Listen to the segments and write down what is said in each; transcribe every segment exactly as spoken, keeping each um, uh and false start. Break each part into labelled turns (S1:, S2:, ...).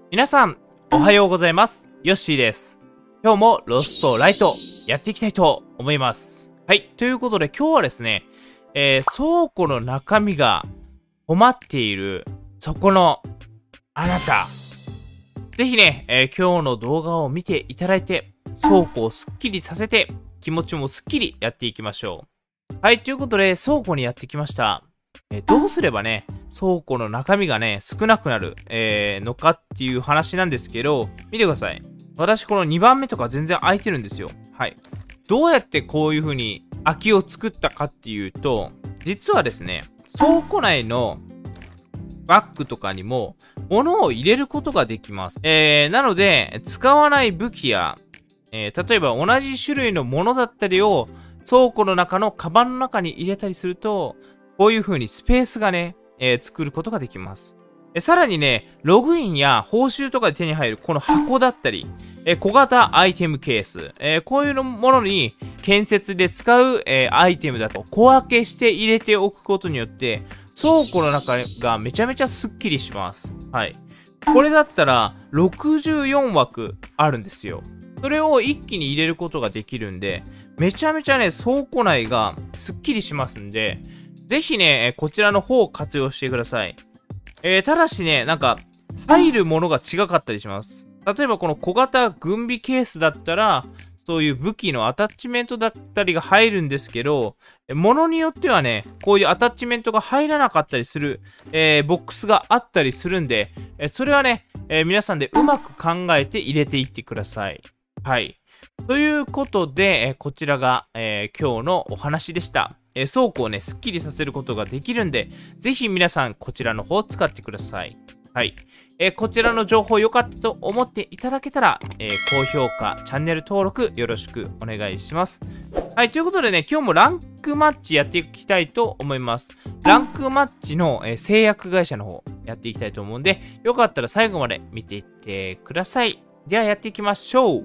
S1: 皆さん、おはようございます。ヨッシーです。今日もロストライトやっていきたいと思います。はい。ということで今日はですね、えー、倉庫の中身が困っている、そこのあなた。ぜひね、えー、今日の動画を見ていただいて、倉庫をスッキリさせて、気持ちもスッキリやっていきましょう。はい。ということで、倉庫にやってきました。えー、どうすればね、倉庫の中身がね、少なくなる、えー、のかっていう話なんですけど、見てください。私このにばんめとか全然空いてるんですよ。はい。どうやってこういう風に空きを作ったかっていうと、実はですね、倉庫内のバッグとかにも物を入れることができます。えー、なので、使わない武器や、えー、例えば同じ種類のものだったりを倉庫の中のカバンの中に入れたりすると、こういう風にスペースがね、えー、作ることができます。えさらにね、ログインや報酬とかで手に入るこの箱だったり、え小型アイテムケース、えー、こういうものに建設で使う、えー、アイテムだと小分けして入れておくことによって、倉庫の中がめちゃめちゃスッキリします。はい。これだったらろくじゅうよんわくあるんですよ。それを一気に入れることができるんで、めちゃめちゃね、倉庫内がスッキリしますんで、ぜひね、こちらの方を活用してください。えー、ただしね、なんか、入るものが違かったりします。例えばこの小型軍備ケースだったら、そういう武器のアタッチメントだったりが入るんですけど、ものによってはね、こういうアタッチメントが入らなかったりする、えー、ボックスがあったりするんで、えー、それはね、えー、皆さんでうまく考えて入れていってください。はい。ということで、えー、こちらが、えー、今日のお話でした。えー、倉庫をね、スッキリさせることができるんで、ぜひ皆さんこちらの方を使ってください。はい。えー、こちらの情報良かったと思っていただけたら、えー、高評価、チャンネル登録よろしくお願いします。はい、ということでね、今日もランクマッチやっていきたいと思います。ランクマッチの、えー、製薬会社の方やっていきたいと思うんで、よかったら最後まで見ていってください。ではやっていきましょう。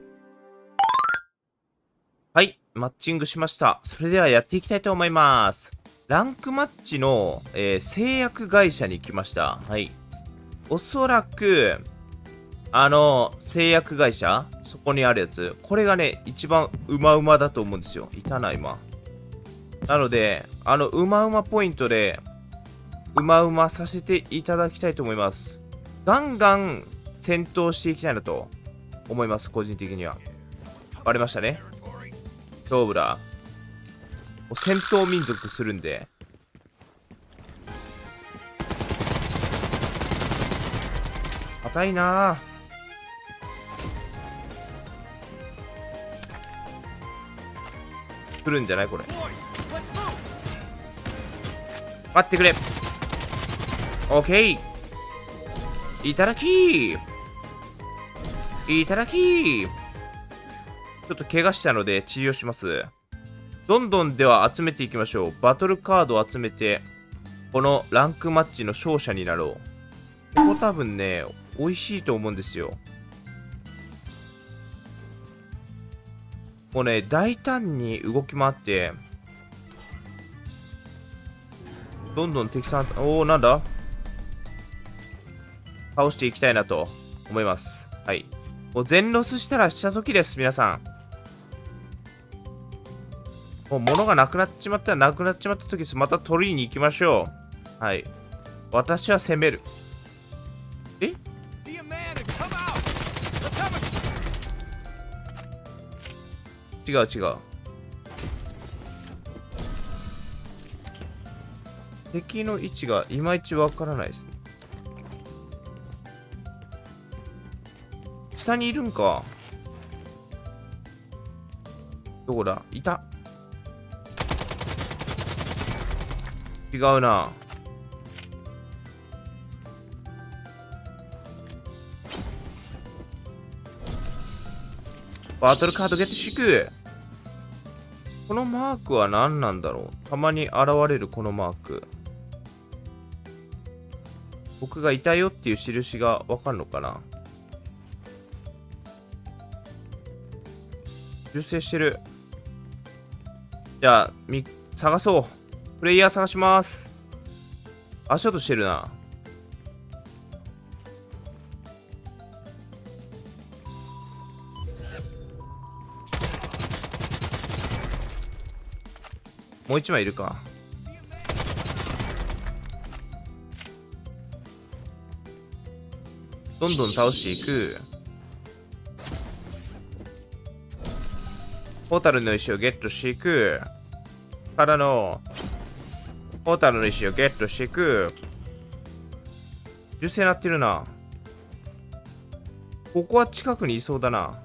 S1: はい、マッチングしました。それではやっていきたいと思います。ランクマッチの、えー、製薬会社に来ました。はい。おそらく、あの、製薬会社そこにあるやつ。これがね、一番うまうまだと思うんですよ。いたな、今。なので、あの、うまうまポイントで、うまうまさせていただきたいと思います。ガンガン戦闘していきたいなと思います、個人的には。割れましたね。勝負だ。戦闘民族するんで。硬いなぁ。来るんじゃないこれ。待ってくれ。オッケー。いただきー。いただきー。ちょっと怪我したので治療します。どんどんでは集めていきましょう。バトルカードを集めて、このランクマッチの勝者になろう。ここ多分ね、美味しいと思うんですよ。もうね、大胆に動き回って、どんどん敵さん、おお、なんだ倒していきたいなと思います。はい。もう全ロスしたらした時です、皆さん。もう物がなくなっちまったらなくなっちまった時です。また取りに行きましょう。はい。私は攻める。え違う違う。敵の位置がいまいちわからないですね。下にいるんか。どこだいた。違うな。バトルカードゲットシク。このマークは何なんだろう。たまに現れるこのマーク。僕がいたよっていう印がわかるのかな。修正してる。じゃあ、み、探そう。プレイヤー探します。足音してるな。 もう一枚いるか。どんどん倒していく。ポータルの石をゲットしていく。からの、ポータルの石をゲットしていく。銃声鳴ってるな。ここは近くにいそうだな。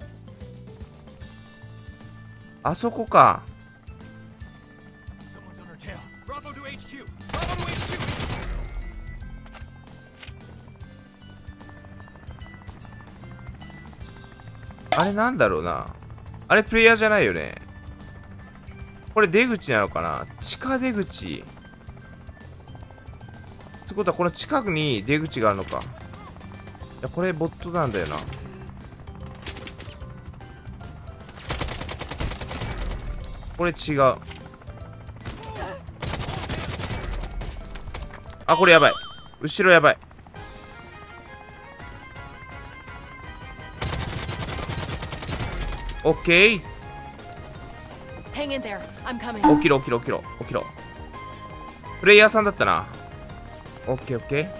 S1: あそこか。あれなんだろうな。あれプレイヤーじゃないよね。これ出口なのかな。地下出口。ってことはこの近くに出口があるのか。いや、これボットなんだよな。これ違う。あ、これやばい。後ろやばい。オッケー。起きろ起きろ起きろ起きろ。プレイヤーさんだったな。オッケーオッケ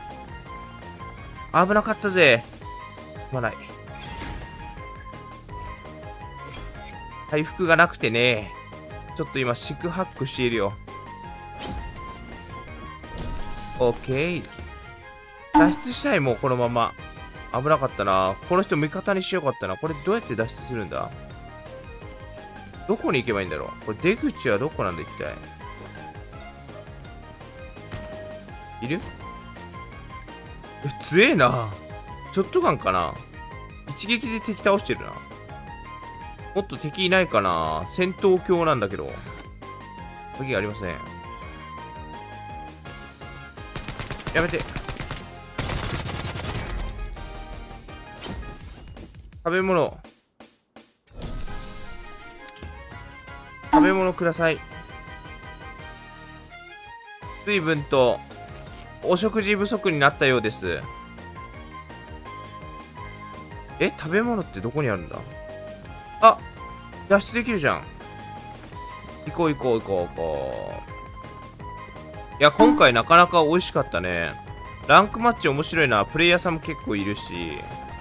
S1: ー。危なかったぜ。まない。回復がなくてね。ちょっと今、四苦八苦しているよ。オッケー。脱出したい、もうこのまま。危なかったな。この人味方にしようかったな。これどうやって脱出するんだ？どこに行けばいいんだろう？これ出口はどこなんだ一体。いる？え、強えな。ショットガンかな？一撃で敵倒してるな。もっと敵いないかな？戦闘狂なんだけど。鍵ありません。やめて。食べ物。食べ物ください。水分とお食事不足になったようです。え、食べ物ってどこにあるんだ？あ、脱出できるじゃん。行こう行こう行こう行こう。いや、今回なかなか美味しかったね。ランクマッチ面白いな。プレイヤーさんも結構いるし。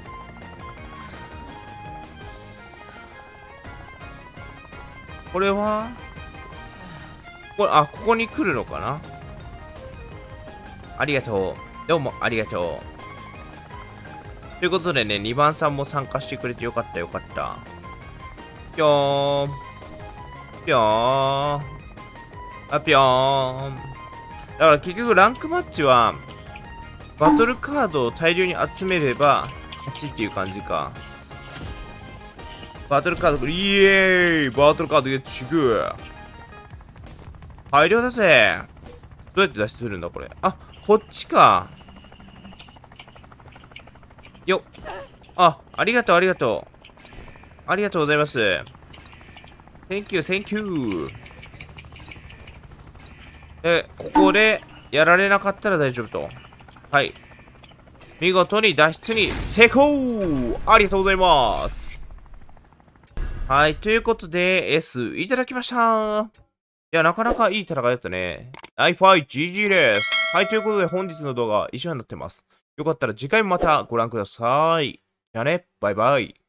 S1: これはこれ、あ、ここに来るのかな？ありがとう。どうもありがとう。ということでね、にばんさんも参加してくれてよかったよかった。ぴょーん。ぴょーん。あ、ぴょーん。だから結局ランクマッチは、バトルカードを大量に集めれば、勝ちっていう感じか。バトルカード、イエーイバトルカードゲットしく大量だぜ。どうやって脱出するんだこれ。あ、こっちか。よっ。あ、ありがとうありがとう。ありがとうございます。Thank you, thank you. で、ここでやられなかったら大丈夫と。はい。見事に脱出に成功。ありがとうございます。はい。ということで、S いただきました。いや、なかなかいい戦いだったね。ナイファイ ジージー です。はい。ということで、本日の動画は以上になってます。よかったら次回もまたご覧ください。じゃあね、バイバイ。